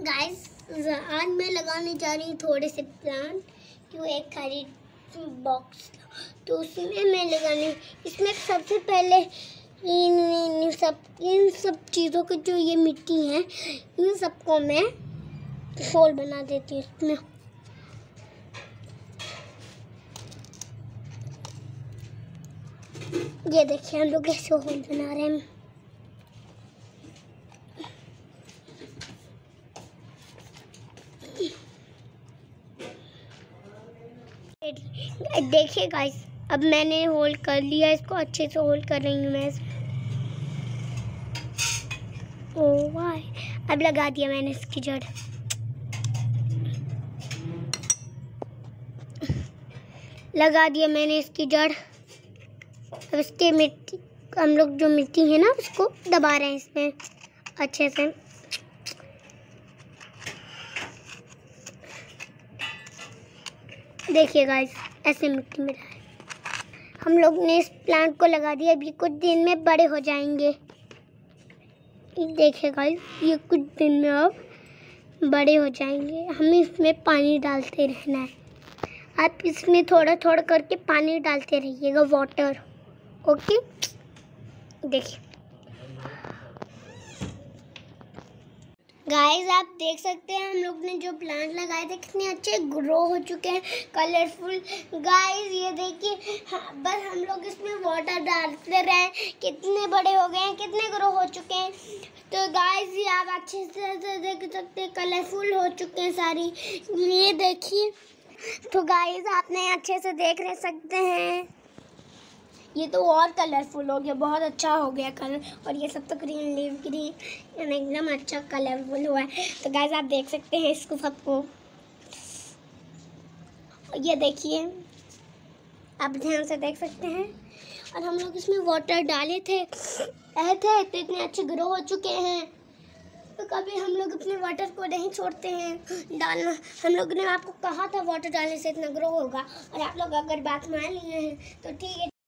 Guys आज मैं लगाने जा रही हूँ थोड़े से प्लांट। क्यों एक खाली बॉक्स तो उसमें मैं लगाने इसमें सबसे पहले इन सब चीज़ों की जो ये मिट्टी है इन सबको मैं होल बना देती हूँ इसमें। ये देखिए हम लोग कैसे होल बना रहे हैं। देखिए गाइस अब मैंने होल्ड कर लिया, इसको अच्छे से होल्ड कर रही हूँ मैं। ओह वाह, अब लगा दिया मैंने इसकी जड़। लगा दिया मैंने इसकी जड़। अब इसके मिट्टी हम लोग जो मिट्टी है ना उसको दबा रहे हैं इसमें अच्छे से। देखिए गाइस ऐसे मिट्टी में है। हम लोग ने इस प्लांट को लगा दिया, अभी कुछ दिन में बड़े हो जाएंगे। देखिए गाइस ये कुछ दिन में अब बड़े हो जाएंगे। हमें इसमें पानी डालते रहना है। आप इसमें थोड़ा थोड़ा करके पानी डालते रहिएगा, वाटर। ओके देखिए गाइस आप देख सकते हैं हम लोग ने जो प्लांट लगाए थे कितने अच्छे ग्रो हो चुके हैं, कलरफुल। गाइस ये देखिए बस हम लोग इसमें वाटर डालते रहे, कितने बड़े हो गए हैं, कितने ग्रो हो चुके हैं। तो गाइस ये आप अच्छे से देख सकते हैं, कलरफुल हो चुके हैं सारी। ये देखिए तो गाइस आपने अच्छे से देख रह सकते हैं। ये तो और कलरफुल हो गया, बहुत अच्छा हो गया कलर। और ये सब तो ग्रीन लीव ग्रीन एकदम अच्छा कलरफुल हुआ है। तो गाइस आप देख सकते हैं इसको सबको। ये देखिए आप ध्यान से देख सकते हैं। और हम लोग इसमें वाटर डाले थे तो इतने अच्छे ग्रो हो चुके हैं। तो कभी हम लोग अपने वाटर को नहीं छोड़ते हैं डालना। हम लोग ने आपको कहा था वाटर डालने से इतना ग्रो होगा, और आप लोग अगर बात मान लिए हैं तो ठीक है।